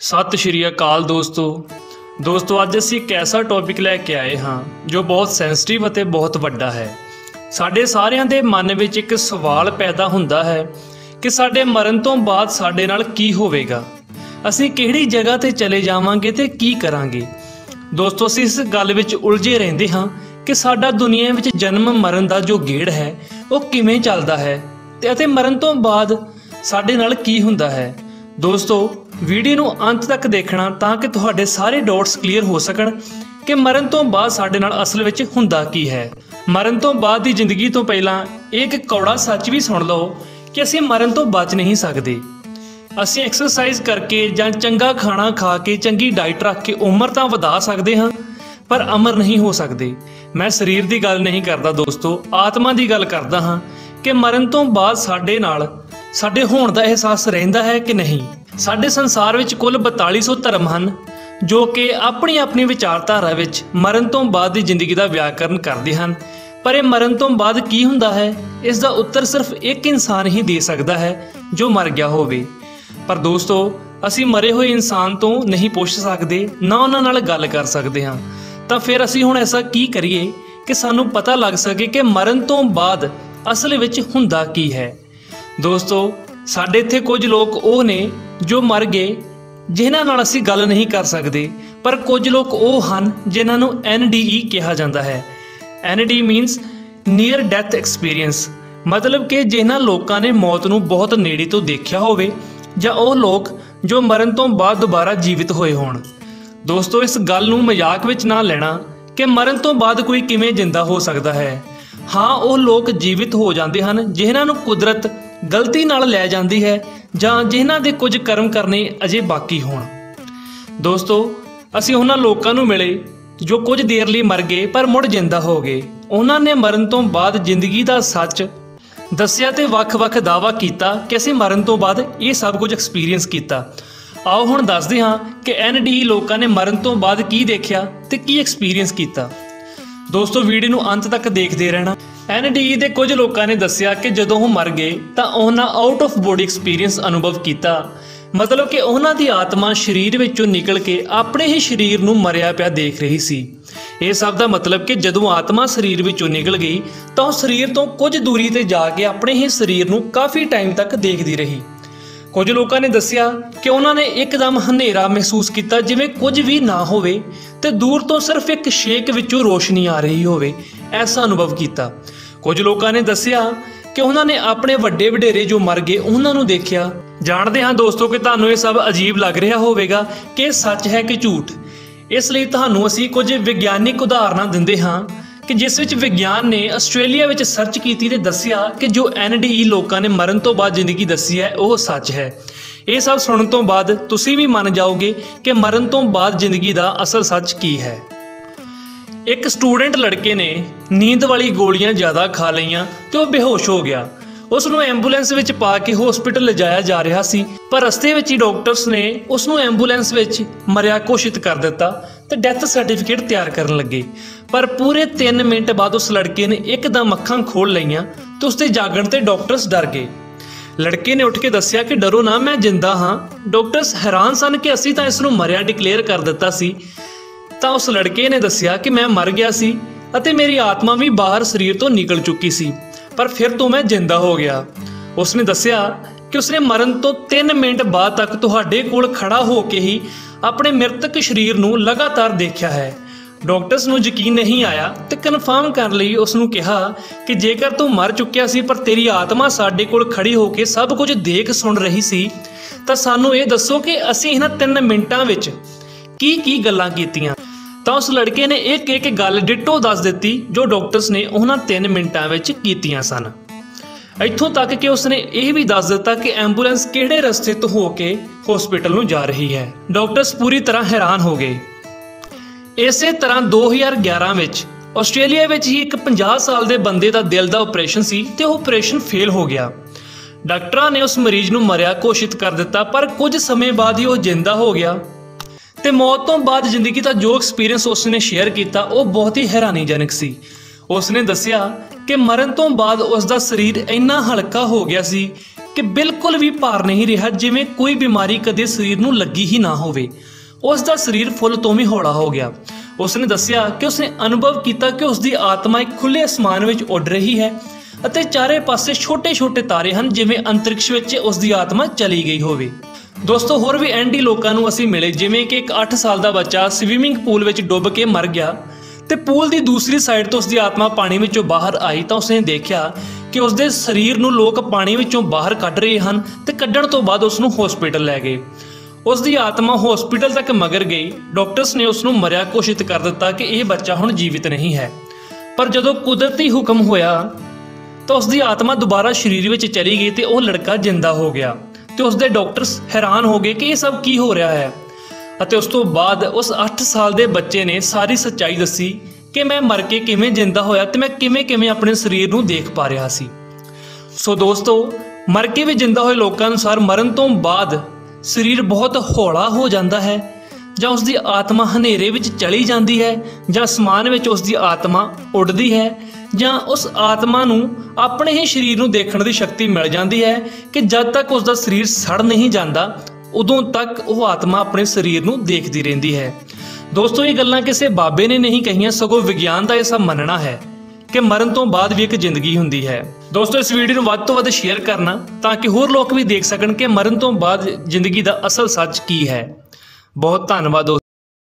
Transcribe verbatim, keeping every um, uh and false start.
सत श्री अकाल दोस्तों दोस्तों अज असी एक ऐसा टॉपिक लैके आए हाँ जो बहुत सेंसिटिव और बहुत वड्डा है। साडे सारिਆਂ ਦੇ मन ਵਿੱਚ एक सवाल पैदा ਹੁੰਦਾ है कि साडे मरण तो बाद साडे नाल की होवेगा, असी किहड़ी जगह ते चले जावांगे ते की करांगे। दोस्तों असी इस गल विच उलझे रहंदे हाँ कि साडा दुनिया विच जन्म मरण दा जो गेड़ है वो किवें चलदा है ते अते मरण तो बाद साडे नाल की हुंदा है। दोस्तों वीडियो नूं अंत तक देखना ताकि तुहाडे सारे डॉट्स क्लीयर हो सकण कि मरण तो बाद साडे नाल असल विच हुंदा की है। मरण तो बाद दी जिंदगी तो पहलां एक कौड़ा सच भी सुन लो कि असीं मरण तो बच नहीं सकते। असीं एक्सरसाइज करके जां चंगा खाना खा के चंगी डाइट रख के उम्र तां वधा सकते हाँ पर अमर नहीं हो सकते। मैं शरीर की गल नहीं करता दोस्तों, आत्मा की गल करदा हाँ कि मरण तो बाद साडे नाल साडे होण दा एहसास रहिंदा है कि नहीं। साडे संसार विच कुल बताली सौ धर्म हन जो कि अपनी अपनी विचारधारा विच मरण तो बाद की जिंदगी का व्याकरण करते हैं, पर यह मरण तो बाद की हुंदा है इसका उत्तर सिर्फ एक इंसान ही दे सकता है जो मर गया होवे। पर दोस्तों असी मरे हुए इंसान तो नहीं पुछ सकते, ना उन्हां नाल गल कर सकते हाँ। तो फिर असी हुण ऐसा की करिए कि सानू पता लग सके कि मरण तो बाद असल विच हुंदा की है। दोस्तों साडे इत्थे कुछ लोग वो ने जो मर गए जिन्हां नाल असीं गल नहीं कर सकते, पर कुछ लोग वो हन जिन्हां नूं एन डी ई कहा जाता है। N D means near death experience, मतलब कि जिन्हां लोगों ने मौत नूं बहुत नेड़े तो देखा होवे जां वो लोग जो मरण तो बाद दोबारा जीवित होए होण। दोस्तों इस गल नूं मजाक विच ना लेना कि मरण तो बाद कोई किवें जिंदा हो सकता है। हाँ वो लोग जीवित हो जाते हैं जिन्हां नूं कुदरत गलती नाल लै जाती है जां जिन्हां दे कुछ कर्म करने अजे बाकी होण। दोस्तों असीं उन्हां लोकां नूं मिले जो कुछ देर लई मर गए पर मुड़ जिंदा हो गए। उन्हां ने मरण तो बाद जिंदगी का सच दस्सिया ते वख-वख दावा कीता कि असीं मरण तो बाद ये सब कुछ एक्सपीरियंस कीता। आओ हुण दसदे हां कि एन डी लोकां ने मरण तो बाद की देखिया ते की एक्सपीरियंस कीता। दोस्तों वीडियो नूं अंत तक देखते रहना। एन डी दे कुछ लोगों ने दस्सिया कि जदों वो मर गए तो उन्हां आउट ऑफ बॉडी एक्सपीरियंस अनुभव किया, मतलब कि उन्हां दी आत्मा शरीर विचों निकल के अपने ही शरीर नूं मरिया पिया देख रही सी। इस सब का मतलब कि जदों आत्मा शरीर विचों निकल गई तो शरीर तो कुछ दूरी ते जाके अपने ही शरीर नूं काफ़ी टाइम तक देखती रही। कुछ लोगों ने दस्सिया कि उन्होंने एकदम हनेरा महसूस किया जिवें कुछ भी ना होवे ते दूर तो सिर्फ एक शेक विचों रोशनी आ रही होवे, ऐसा अनुभव किया। कुछ लोगों ने दस्सिया कि उन्होंने अपने वड्डे वडेरे जो मर गए उन्होंने देखिया। जानते हाँ दोस्तों कि तुहानूं ये सब अजीब लग रहा होवेगा कि सच है कि झूठ, इसलिए तुहानूं असीं कुछ विग्यानिक उदाहरण दिंदे हाँ कि जिस विच विज्ञान ने आस्ट्रेलिया विच सर्च की ते दस्सिया कि जो एन डी ई लोगों ने मरण तो बाद जिंदगी दसी है वह सच है। ये सब सुनने तो बाद तुसीं भी मन जाओगे कि मरण तो बाद जिंदगी का असल सच की है। एक स्टूडेंट लड़के ने नींद वाली गोलियां ज़्यादा खा लईयां तो वह बेहोश हो गया। उसनूं एंबूलेंस विच पा के हॉस्पिटल ले जाया जा रहा सी, पर रस्ते विच ही डॉक्टर्स ने उसनूं एंबूलेंस विच मरिया घोषित कर दिता तो डैथ सर्टिफिकेट तैयार करन लगे। पर पूरे तीन मिनट बाद उस लड़के ने एकदम अखां खोल लईयां तो उसके जागण ते डॉक्टर्स डर गए। लड़के ने उठ के दस्सिया कि डरो ना, मैं जिंदा हाँ। डॉक्टर्स हैरान सन कि असीं तां इसनूं मरिया डिकलेयर कर दिता सी। तां उस लड़के ने दस्सिया कि मैं मर गया सी अते मेरी आत्मा भी बाहर शरीर तो निकल चुकी सी, पर फिर तो मैं जिंदा हो गया। उसने दस्सिया कि उसने मरण तो तीन मिनट बाद तक तुहाडे कोल खड़ा होके ही अपने मृतक शरीर नूं लगातार देखा है। डॉक्टर्स नूं यकीन नहीं आया तो कन्फर्म कर लई उसनूं कहा कि जेकर तू मर चुकिया सी पर तेरी आत्मा साडे कोल खड़ी होके सब कुछ देख सुन रही सी तां सानूं ये दस्सो कि असीं इन्हां तीन मिनटां विच की की गल्लां कीतीआं। तो उस लड़के ने एक एक गल डिटो दस दी जो डॉक्टर्स ने उन्होंने तीन मिनटां विच कीतियां सन। इत्थों तक कि उसने यह भी दस दिता कि एंबूलेंस किहड़े रस्ते तो होके हॉस्पिटल नूं जा रही है। डॉक्टर्स पूरी तरह हैरान हो गए। इसे तरह दो हज़ार ग्यारह विच आस्ट्रेलिया विच ही एक पचास साल के बंदे का दिल का ऑपरेशन सी ते ऑपरेशन फेल हो गया। डॉक्टरां ने उस मरीज नूं मरिया घोषित कर दिता, पर कुछ समय बाद ही वह जिंदा हो गया। ते मौत तो बाद जिंदगी का जो एक्सपीरियंस उसने शेयर किया वो बहुत ही हैरानीजनक सी। उसने दस्सिया कि मरण तो बाद उसका शरीर इन्ना हल्का हो गया सी ਕਿ ਬਿਲਕੁਲ ਵੀ ਭਾਰ ਨਹੀਂ ਰਿਹਾ, ਜਿਵੇਂ ਕੋਈ ਬਿਮਾਰੀ ਕਦੇ ਸਰੀਰ ਨੂੰ ਲੱਗੀ ਹੀ ਨਾ ਹੋਵੇ। ਉਸ ਦਾ ਸਰੀਰ ਫੁੱਲ ਤੋਂ ਵੀ ਹੌਲਾ ਹੋ ਗਿਆ। ਉਸਨੇ ਦੱਸਿਆ ਕਿ ਉਸਨੇ ਅਨੁਭਵ ਕੀਤਾ ਕਿ ਉਸ ਦੀ ਆਤਮਾ ਇੱਕ ਖੁੱਲ੍ਹੇ ਅਸਮਾਨ ਵਿੱਚ ਉੱਡ ਰਹੀ ਹੈ ਅਤੇ ਚਾਰੇ ਪਾਸੇ ਛੋਟੇ-ਛੋਟੇ ਤਾਰੇ ਹਨ, ਜਿਵੇਂ ਅੰਤਰਿਕਸ਼ ਵਿੱਚ ਉਸ ਦੀ ਆਤਮਾ ਚਲੀ ਗਈ ਹੋਵੇ। ਦੋਸਤੋ, ਹੋਰ ਵੀ ਐਂਡੀ ਲੋਕਾਂ ਨੂੰ ਅਸੀਂ ਮਿਲੇ, ਜਿਵੇਂ ਕਿ ਇੱਕ ਅੱਠ ਸਾਲ ਦਾ ਬੱਚਾ ਸਵੀਮਿੰਗ ਪੂਲ ਵਿੱਚ ਡੁੱਬ ਕੇ ਮਰ ਗਿਆ ਤੇ ਪੂਲ ਦੀ ਦੂਸਰੀ ਸਾਈਡ ਤੋਂ ਉਸਦੀ ਆਤਮਾ ਪਾਣੀ ਵਿੱਚੋਂ ਬਾਹਰ ਆਈ ਤਾਂ ਉਸਨੇ ਦੇਖਿਆ ਕਿ ਉਸਦੇ ਸਰੀਰ ਨੂੰ ਲੋਕ ਪਾਣੀ ਵਿੱਚੋਂ ਬਾਹਰ ਕੱਢ ਰਹੇ ਹਨ ਤੇ ਕੱਢਣ ਤੋਂ ਬਾਅਦ ਉਸ ਨੂੰ ਹਸਪੀਟਲ ਲੈ ਗਏ। ਉਸ ਦੀ ਆਤਮਾ ਹਸਪੀਟਲ ਤੱਕ ਮਗਰ ਗਈ। ਡਾਕਟਰਸ ਨੇ ਉਸ ਨੂੰ ਮਰਿਆ ਘੋਸ਼ਿਤ ਕਰ ਦਿੱਤਾ ਕਿ ਇਹ ਬੱਚਾ ਹੁਣ ਜੀਵਿਤ ਨਹੀਂ ਹੈ। ਪਰ ਜਦੋਂ ਕੁਦਰਤੀ ਹੁਕਮ ਹੋਇਆ ਤਾਂ ਉਸ ਦੀ ਆਤਮਾ ਦੁਬਾਰਾ ਸਰੀਰ ਵਿੱਚ ਚਲੀ ਗਈ ਤੇ ਉਹ ਲੜਕਾ ਜਿੰਦਾ ਹੋ ਗਿਆ ਤੇ ਉਸ ਦੇ ਡਾਕਟਰਸ ਹੈਰਾਨ ਹੋ ਗਏ ਕਿ ਇਹ ਸਭ ਕੀ ਹੋ ਰਿਹਾ ਹੈ। ਅਤੇ ਉਸ ਤੋਂ ਬਾਅਦ ਉਸ ਅੱਠ ਸਾਲ ਦੇ ਬੱਚੇ ਨੇ ਸਾਰੀ ਸੱਚਾਈ ਦੱਸੀ ਕਿ ਮੈਂ ਮਰ ਕੇ ਕਿਵੇਂ ਜਿੰਦਾ ਹੋਇਆ ਤੇ ਮੈਂ ਕਿਵੇਂ ਕਿਵੇਂ ਆਪਣੇ ਸਰੀਰ ਨੂੰ ਦੇਖ ਪਾ ਰਿਹਾ ਸੀ। ਸੋ ਦੋਸਤੋ, ਮਰ ਕੇ ਵੀ ਜਿੰਦਾ ਹੋਏ ਲੋਕਾਂ ਅਨੁਸਾਰ ਮਰਨ ਤੋਂ ਬਾਅਦ ਸਰੀਰ ਬਹੁਤ ਹੌਲਾ ਹੋ ਜਾਂਦਾ ਹੈ, ਜਾਂ ਉਸ ਦੀ ਆਤਮਾ ਹਨੇਰੇ ਵਿੱਚ ਚਲੀ ਜਾਂਦੀ ਹੈ, ਜਾਂ ਅਸਮਾਨ ਵਿੱਚ ਉਸ ਦੀ ਆਤਮਾ ਉੱਡਦੀ ਹੈ, ਜਾਂ ਉਸ ਆਤਮਾ ਨੂੰ ਆਪਣੇ ਹੀ ਸਰੀਰ ਨੂੰ ਦੇਖਣ ਦੀ ਸ਼ਕਤੀ ਮਿਲ ਜਾਂਦੀ ਹੈ ਕਿ ਜਦ ਤੱਕ ਉਸ ਦਾ ਸਰੀਰ ਸੜ ਨਹੀਂ ਜਾਂਦਾ ਉਦੋਂ ਤੱਕ ਉਹ ਆਤਮਾ ਆਪਣੇ ਸਰੀਰ ਨੂੰ ਦੇਖਦੀ ਰਹਿੰਦੀ ਹੈ। ਦੋਸਤੋ, ਇਹ ਗੱਲਾਂ ਕਿਸੇ ਬਾਬੇ ਨੇ ਨਹੀਂ ਕਹੀਆਂ, ਸਗੋਂ ਵਿਗਿਆਨ ਦਾ ਇਹ ਸਭ ਮੰਨਣਾ ਹੈ ਕਿ ਮਰਨ ਤੋਂ ਬਾਅਦ ਵੀ ਇੱਕ ਜ਼ਿੰਦਗੀ ਹੁੰਦੀ ਹੈ। ਦੋਸਤੋ, ਇਸ ਵੀਡੀਓ ਨੂੰ ਵੱਧ ਤੋਂ ਵੱਧ ਸ਼ੇਅਰ ਕਰਨਾ ਤਾਂ ਕਿ ਹੋਰ ਲੋਕ ਵੀ ਦੇਖ ਸਕਣ ਕਿ ਮਰਨ ਤੋਂ ਬਾਅਦ ਜ਼ਿੰਦਗੀ ਦਾ ਅਸਲ ਸੱਚ ਕੀ ਹੈ। ਬਹੁਤ ਧੰਨਵਾਦ ਦੋਸਤੋ।